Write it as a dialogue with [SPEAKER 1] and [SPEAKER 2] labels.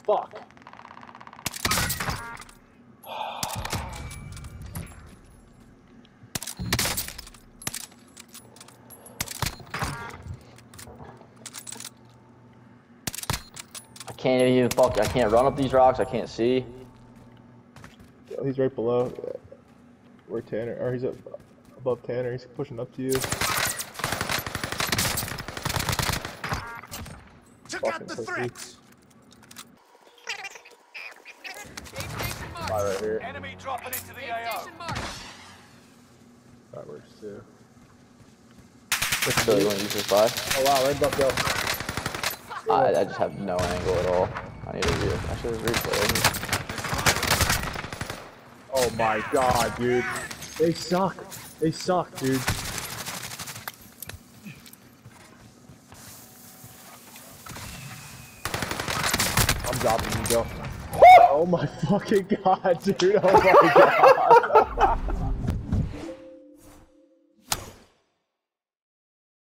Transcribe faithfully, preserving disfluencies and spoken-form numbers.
[SPEAKER 1] fuck?
[SPEAKER 2] I can't even fuck. I can't run up these rocks. I can't see.
[SPEAKER 1] Oh, he's right below. Where Tanner? Or he's up above Tanner. He's pushing up to you.
[SPEAKER 3] Took out the threats.
[SPEAKER 1] Fly right here.
[SPEAKER 3] Enemy dropping into the A O.
[SPEAKER 1] That works too.
[SPEAKER 2] So you want to use this buy?
[SPEAKER 1] Oh wow, right above Bill.
[SPEAKER 2] I, I just have no angle at all. I need a view. Actually, there's replay.
[SPEAKER 1] Oh my god, dude. They suck. They suck, dude. I'm dropping you, Bill. Oh my fucking god, dude. Oh my god.